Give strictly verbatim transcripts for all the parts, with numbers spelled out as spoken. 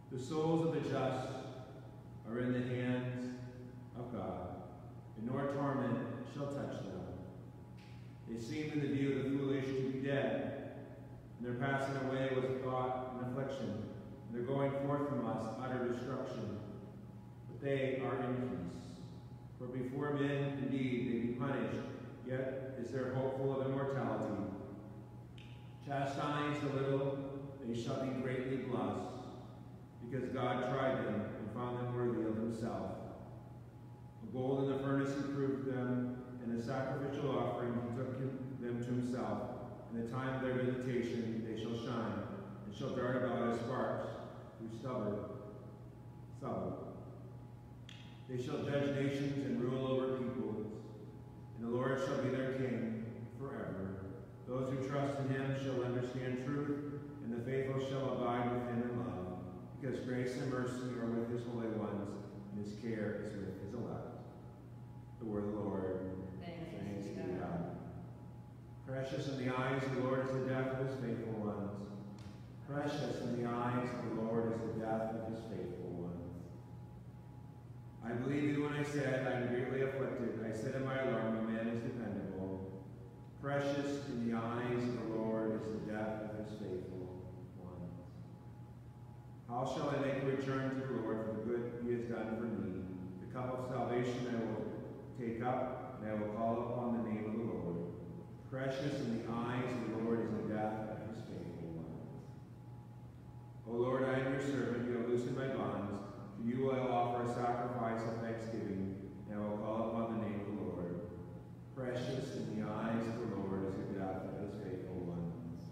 The souls of the just are in the hands of God, and nor torment shall touch them. They seem in the view of the foolish to be dead, and their passing away was a thought and affliction, and their going forth from us utter destruction. But they are in peace. For before men indeed they be punished, yet is there hope full of immortality. Chastised a little, they shall be greatly blessed, because God tried them and found them worthy of himself. The gold in the furnace he proved them, and the sacrificial offering he took him, them to himself. In the time of their visitation they shall shine, and shall dart about as sparks through stubble. stubble. They shall judge nations and rule over peoples, and the Lord shall be their king forever. Those who trust in him shall understand truth, and the faithful shall abide with him in love, because grace and mercy are with his holy ones, and his care is with his elect. The word of the Lord. Thanks, Thanks be be to to God. God. Precious in the eyes of the Lord is the death of his faithful ones. Precious in the eyes of the Lord is the death of his faithful ones. I believed you when I said, I am greatly afflicted. I said in my alarm, no man is dependable. Precious in the eyes of the Lord is the death of his faithful ones. How shall I make a return to the Lord for the good he has done for me? The cup of salvation I will take up, and I will call upon the name of the Lord. Precious in the eyes of the Lord is the death of his faithful ones. O Lord, I am your servant. You have loosened my bonds. To you I will offer a sacrifice of thanksgiving, and I will call upon the name of the Lord. Precious in the eyes of the Lord is the death of his faithful ones.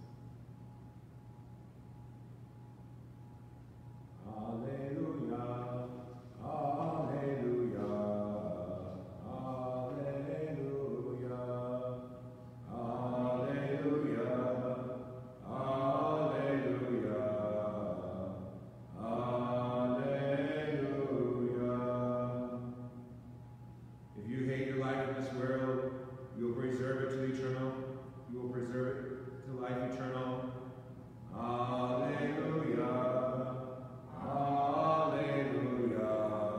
Alleluia, alleluia, alleluia, alleluia, alleluia, alleluia. If you hate your life in this world, you will preserve it to eternal. You will preserve it to life eternal. Alleluia. Alleluia.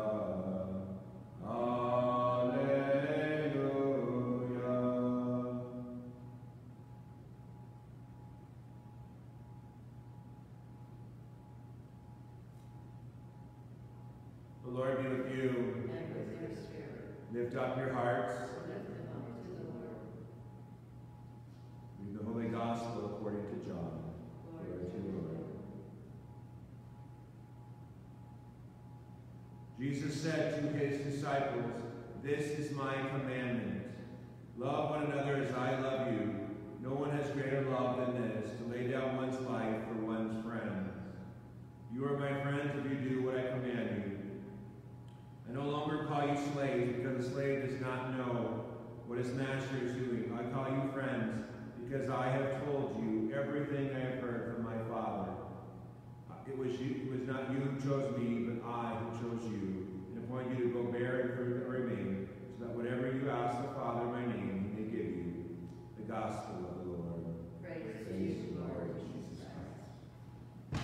Alleluia. The Lord be with you. And with your spirit. Lift up your hearts. Lift them up to the Lord. Read the Holy Gospel according to John. Glory Glory to to you, the Lord. Lord. Jesus said to his disciples, "This is my commandment. Love one another as I love you. No one has greater love than this, to lay down one's life for one's friends. You are my friends if you do what I command you. I no longer call you slaves, because a slave does not know what his master is doing. I call you friends, because I have told you everything I have heard from my Father. It was you, it was not you who chose me, but I who chose you, and appointed you to go bear and fruit that remain, so that whatever you ask the Father in my name, he may give you." The Gospel of the Lord. Praise to Praise you, the Lord Lord Jesus Jesus Christ.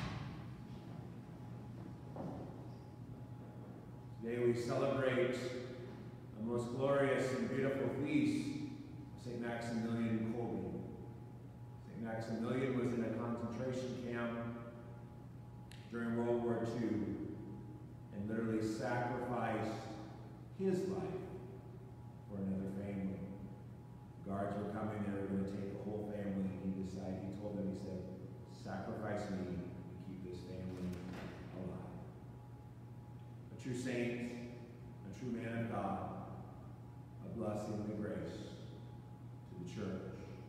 Today we celebrate the most glorious and beautiful feast of Saint Maximilian Kolbe. Saint Maximilian was in a concentration camp during World War Two and literally sacrificed his life for another family. Guards were coming, they were going to take the whole family, and he decided, he told them, he said, "Sacrifice me and keep this family alive." A true saint, a true man of God, a blessing and a grace to the church.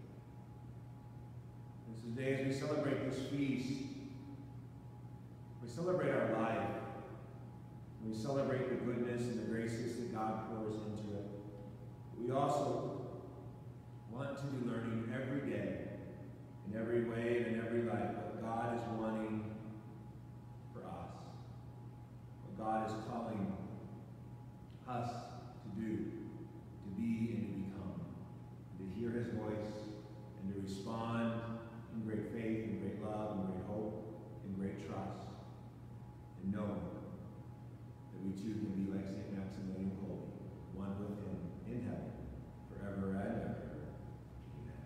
And so today, as we celebrate this feast, we celebrate our life. We celebrate the goodness and the graces that God pours into it. We also want to be learning every day, in every way and in every life, what God is wanting for us, what God is calling us to do, to be and to become, to hear his voice and to respond in great faith and great love and great hope and great trust, too can be like Saint Maximilian Kolbe, one with him in heaven, forever and ever. Amen.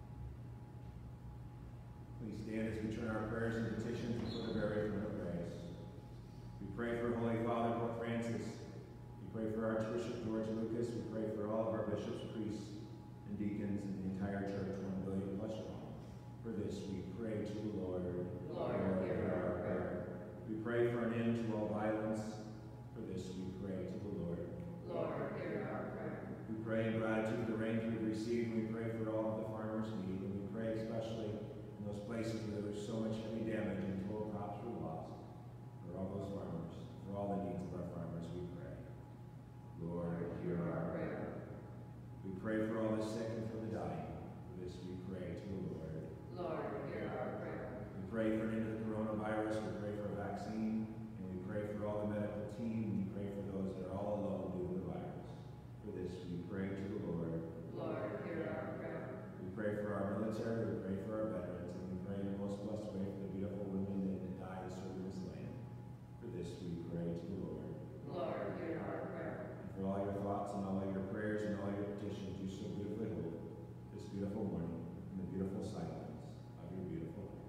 Please stand as we turn our prayers and petitions before the very throne of grace. We pray for Holy Father Pope Francis. We pray for Archbishop George Lucas. We pray for all of our bishops, priests, and deacons, and the entire church, one billion plus strong. For this we pray to the Lord. Lord, hear our prayer. We pray for an end to all violence. For this we pray to the Lord. Lord, hear our prayer. We pray in gratitude for the rains we've received. We pray for all of the farmers' need. And we pray especially in those places where there was so much heavy damage and total crops were lost. For all those farmers, for all the needs of our farmers, we pray. Lord, hear our prayer. We pray for all the sick and for the dying. For this we pray to the Lord. Lord, hear our prayer. We pray for an end to the coronavirus. We pray for a vaccine. And we pray for all the medical team. We pray for those that are all alone due to the virus. For this we pray to the Lord. Lord, hear our prayer. We pray for our military. We pray for our veterans. And we pray in the most blessed way for the beautiful women that died serving this land. For this we pray to the Lord. Lord, hear our prayer. And for all your thoughts and all your prayers and all your petitions you so beautifully hold this beautiful morning in the beautiful silence of your beautiful hearts.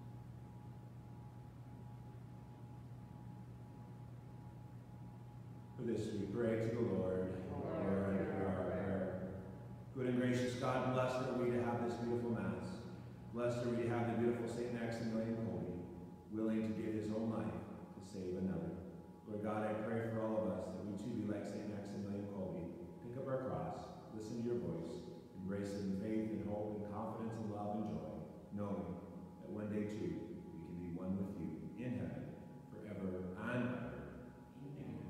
For this we pray to the Lord. Lord, hear our prayer. Good and gracious God, blessed are we to have this beautiful Mass. Blessed are we to have the beautiful Saint Maximilian Kolbe, willing to give his own life to save another. Lord God, I pray for all of us that we too be like Saint Maximilian Kolbe. Pick up our cross, listen to your voice, embrace it in faith and hope and confidence and love and joy, knowing that one day too we can be one with you in heaven forever and ever. Amen.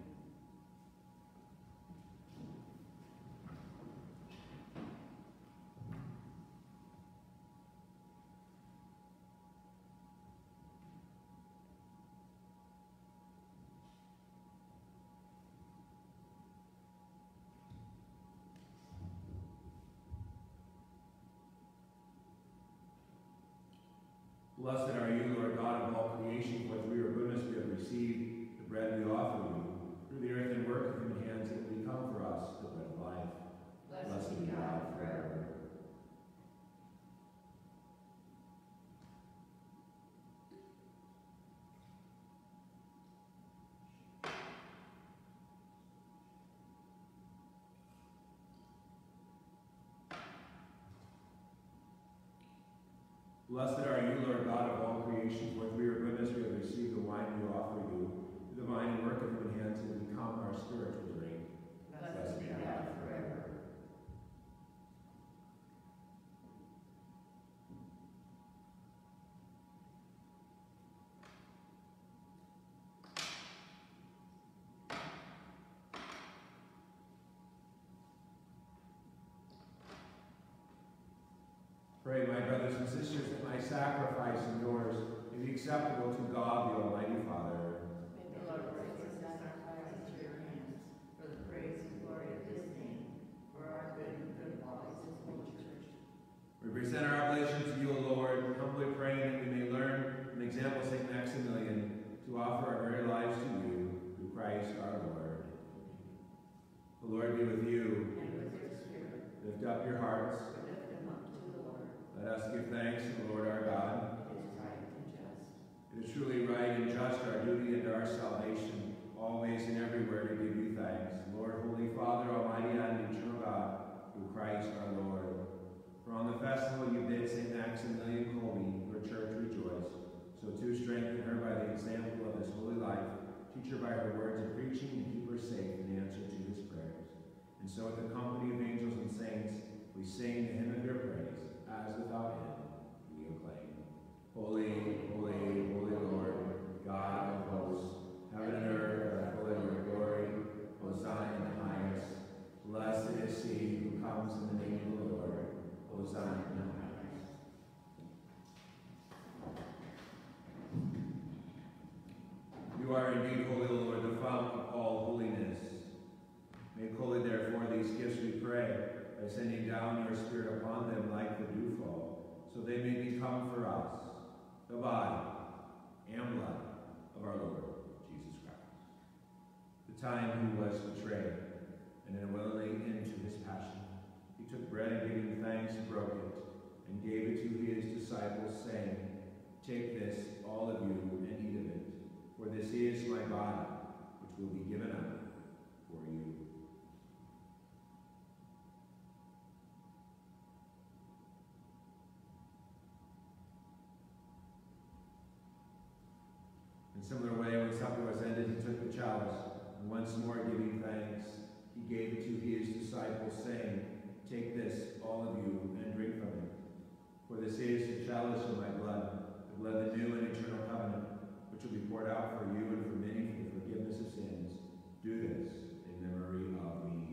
Blessed are you, Lord God of all creation, for through your goodness we have received the bread we offer you. Through the earth and work of human hands, it will become for us the bread of life. Blessed be God forever. Blessed are you, Lord God of all creation, for through your goodness we have received the wine we offer you. Through the vine and work of human hands, it will become our spiritual drink. Blessed be God forever. Pray, my brothers and sisters, that my sacrifice and yours may be acceptable to God, the Almighty Father. May the Lord raise this sacrifice into your hands for the praise and glory of his name, for our good and good of all his holy church. We present our oblation to you, O Lord, humbly praying that we may learn from the example of Saint Maximilian to offer our very lives to you through Christ our Lord. The Lord be with you. And with your spirit, Lift up your hearts. lift them up to the Lord. Let us give thanks to the Lord our God. It is right and just. It is truly right and just, our duty and our salvation, always and everywhere to give you thanks. Lord, Holy Father, Almighty and eternal God, through Christ our Lord. For on the festival you bid Saint Maximilian Kolbe, your church rejoice. So too strengthen her by the example of this holy life. Teach her by her words of preaching and keep her safe in answer to his prayers. And so with the company of angels and saints, we sing the hymn of your praise. As without end, we acclaim. Holy, holy, holy Lord, God of hosts, heaven and earth are full of your glory. Hosanna in the highest. Blessed is he who comes in the name of the Lord. Hosanna in the highest. You are indeed holy, Lord, the fount of all holiness. Make holy, therefore, these gifts, we pray, by sending down your Spirit upon them like the dewfall, so they may become for us the body and blood of our Lord Jesus Christ. The time he was betrayed, and then willingly into his passion. He took bread and giving thanks, broke it, and gave it to his disciples, saying, "Take this, all of you, and eat of it, for this is my body, which will be given up for you." In similar way, when supper was ended, he took the chalice, and once more giving thanks, he gave it to his disciples, saying, "Take this, all of you, and drink from it. For this is the chalice of my blood, the blood of the new and eternal covenant, which will be poured out for you and for many for the forgiveness of sins. Do this in memory of me."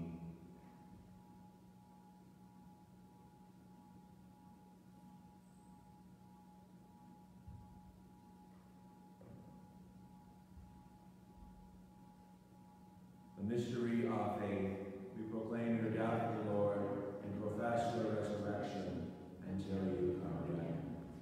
The mystery of faith. We proclaim your death, O Lord, and profess your resurrection until you come again.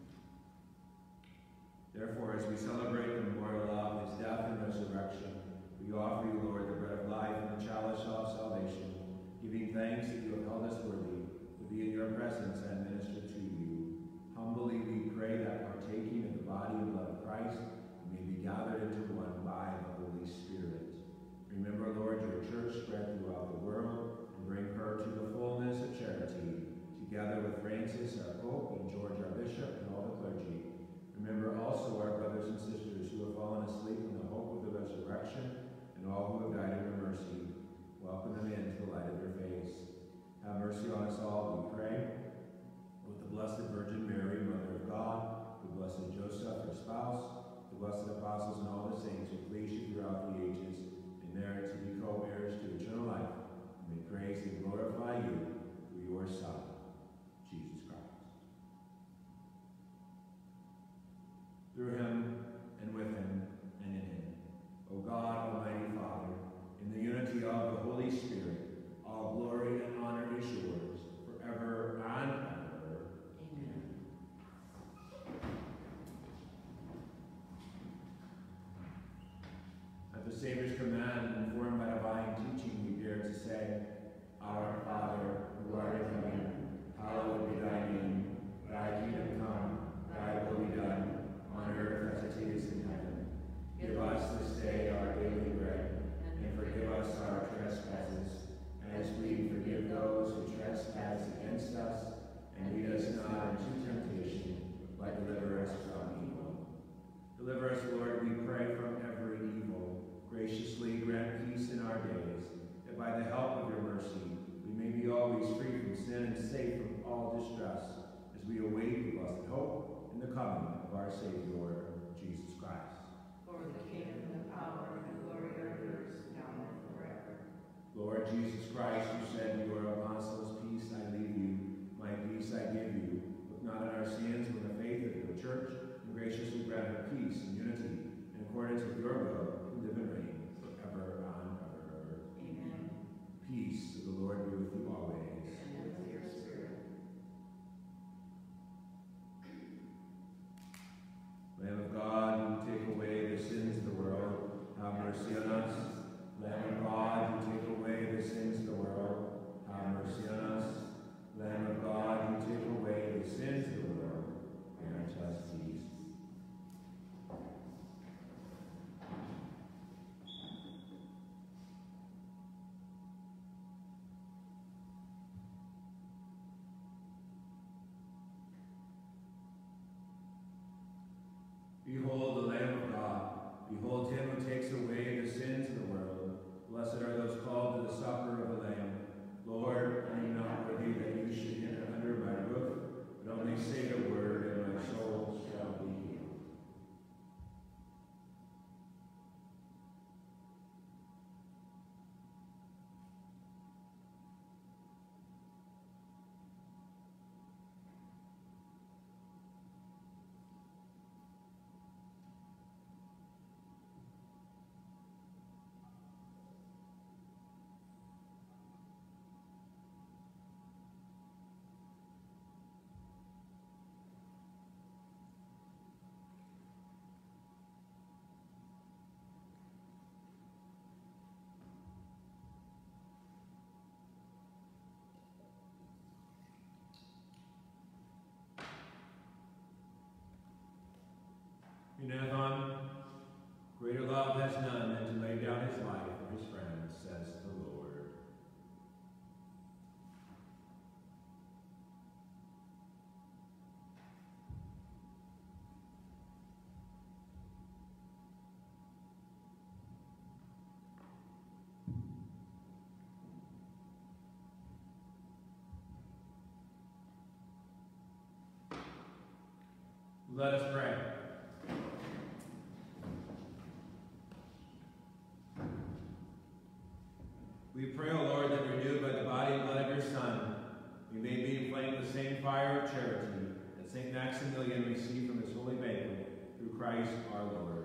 Therefore, as we celebrate the memorial of his death and resurrection, we offer you, Lord, the bread of life and the chalice of salvation, giving thanks that you have held us worthy to be in your presence and minister to you. Humbly we pray that partaking of the body and blood of Christ, we may be gathered into one by the Holy Spirit. Remember, Lord, your church spread throughout the world, and bring her to the fullness of charity, together with Francis, our Pope, and George, our Bishop, and all the clergy. Remember also our brothers and sisters who have fallen asleep in the hope of the resurrection, and all who have died in your mercy. Welcome them into the light of your face. Have mercy on us all, we pray. With the Blessed Virgin Mary, Mother of God, the Blessed Joseph, her spouse, the blessed apostles, and all the saints who please you throughout the ages, merit to be co-heirs to eternal life, and may praise and glorify you through your Son, Jesus Christ. Through him, and with him, and in him, O God, Almighty Father, in the unity of the Holy Spirit, all glory and honor is yours, forever and ever. Amen. At the Savior's command, informed by divine teaching, we dare to say, Our Father, who art in heaven, hallowed be thy name. Thy kingdom come, thy will be done, on earth as it is in heaven. Give us this day our daily bread, and forgive us our trespasses, as we forgive those who trespass against us. And lead us not into temptation, but deliver us from evil. Deliver us, Lord, we pray, from every evil. Graciously grant peace in our days, that by the help of your mercy we may be always free from sin and safe from all distress, as we await the blessed hope in the coming of our Savior, Jesus Christ. For the kingdom, the power, and the glory are yours, now and forever. Lord Jesus Christ, who said, "You are apostles, peace I leave you, my peace I give you," look not on our sins, but the faith of your church, and graciously grant her peace and unity, in accordance with your will, who live and reign forever and ever. Amen. Peace of the Lord be with you always. And with your spirit. Lamb of God, who take away the sins of the world, have mercy on us. Lamb of God, who take away the sins of the world, have mercy on us. Lamb of God, who take away the sins of the world, grant us peace. Behold the Lamb of God. Behold him who takes away the sins of the world. Blessed are those called to the supper of the Lamb. Lord, I am not worthy that you should enter under my roof, but only say the word, and my soul shall be healed. love has none than to lay down his life for his friends, says the Lord. Let us pray. We pray, O Lord, that renewed by the body and blood of your Son, we may be inflamed with the same fire of charity that Saint Maximilian received from his holy banquet through Christ our Lord.